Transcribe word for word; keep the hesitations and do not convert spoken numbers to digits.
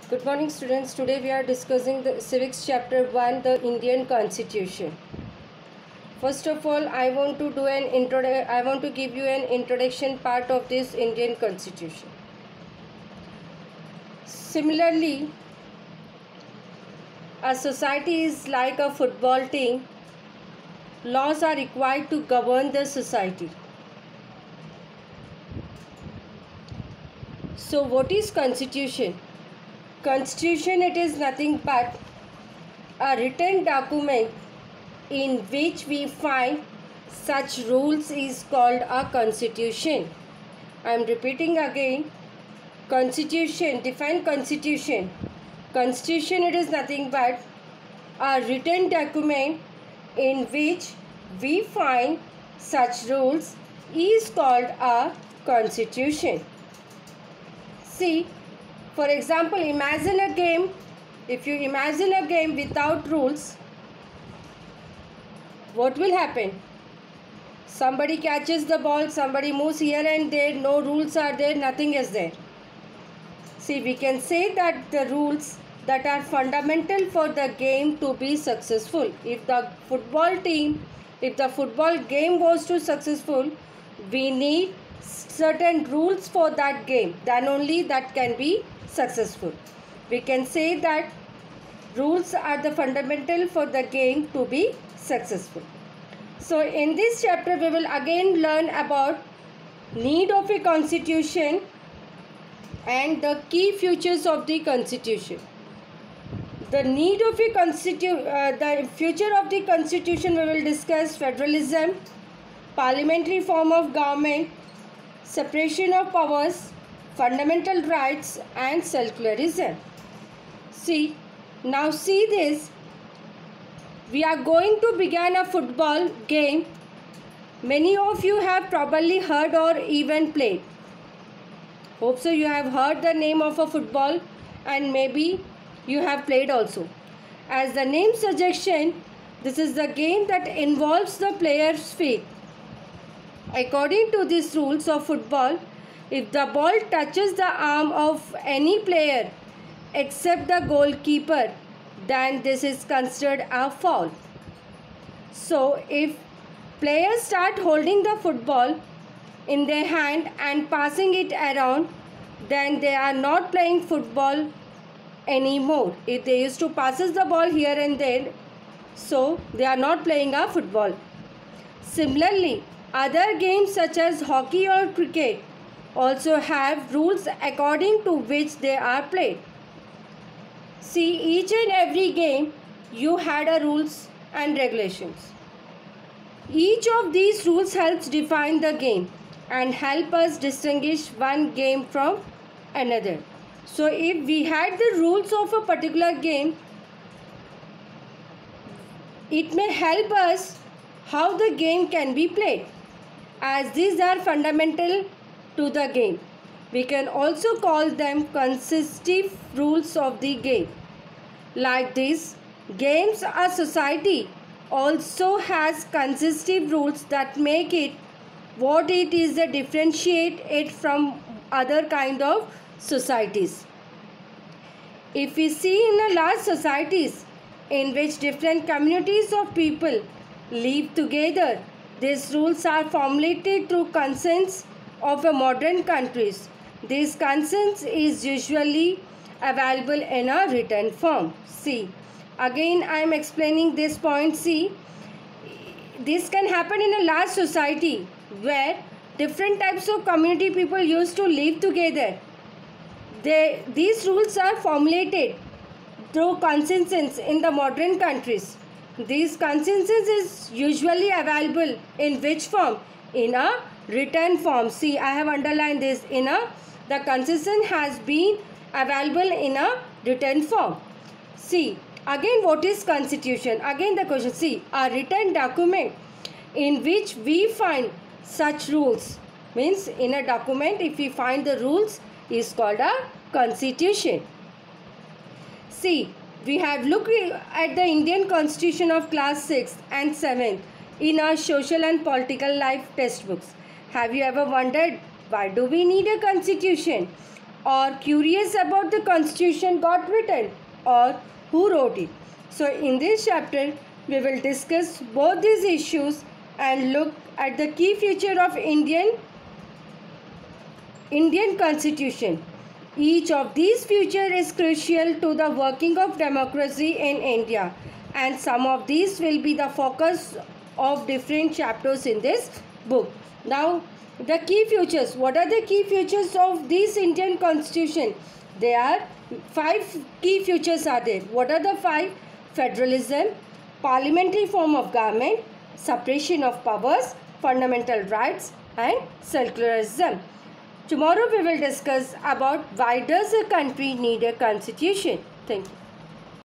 Good morning, students. Today we are discussing the civics chapter one, the Indian Constitution. First of all, I want to do an intro. I want to give you an introduction part of this Indian Constitution. Similarly, a society is like a football team. Laws are required to govern the society. So, what is Constitution? Constitution, it is nothing but a written document in which we find such rules is called a constitution. I am repeating again. Constitution, define constitution. Constitution, it is nothing but a written document in which we find such rules is called a constitution. See, for example, imagine a game. If you imagine a game without rules, what will happen? Somebody catches the ball, somebody moves here and there, no rules are there, nothing is there. See, we can say that the rules that are fundamental for the game to be successful. If the football team, if the football game was to successful, we need certain rules for that game, then only that can be successful. We can say that rules are the fundamental for the game to be successful. So in this chapter we will again learn about need of a constitution and the key features of the constitution. The need of a constitution, uh, the future of the constitution, we will discuss federalism, parliamentary form of government, separation of powers, fundamental rights and secularism. See, now see this. We are going to begin a football game. Many of you have probably heard or even played. Hope so you have heard the name of a football and maybe you have played also. As the name suggests, this is the game that involves the player's feet. According to these rules of football, if the ball touches the arm of any player except the goalkeeper, then this is considered a foul. So, if players start holding the football in their hand and passing it around, then they are not playing football anymore. If they used to pass the ball here and there, so they are not playing a football. Similarly, other games such as hockey or cricket also have rules according to which they are played. See, each and every game you had a rules and regulations. Each of these rules helps define the game and help us distinguish one game from another. So if we had the rules of a particular game, it may help us how the game can be played, as these are fundamental to the game. We can also call them constitutive rules of the game. Like this, games, a society also has constitutive rules that make it what it is that differentiate it from other kind of societies. If we see in a large societies in which different communities of people live together, these rules are formulated through consents of a modern countries. This consent is usually available in a written form. See, again I am explaining this point. See, this can happen in a large society where different types of community people used to live together. They, these rules are formulated through consensus in the modern countries. These consensus is usually available in which form? In a written form. See, I have underlined this. In a, the consensus has been available in a written form. See, again what is constitution? Again the question. See, a written document in which we find such rules. Means in a document if we find the rules is called a constitution. See, we have looked at the Indian Constitution of class sixth and seventh in our social and political life textbooks. Have you ever wondered why do we need a constitution? or curious about the constitution got written or who wrote it. So in this chapter we will discuss both these issues and look at the key feature of Indian Indian Constitution. Each of these features is crucial to the working of democracy in India, and some of these will be the focus of different chapters in this book. Now, the key features. What are the key features of this Indian Constitution? There are five key features are there. What are the five? Federalism, parliamentary form of government, separation of powers, fundamental rights, and secularism. Tomorrow we will discuss about why does a country need a constitution. Thank you.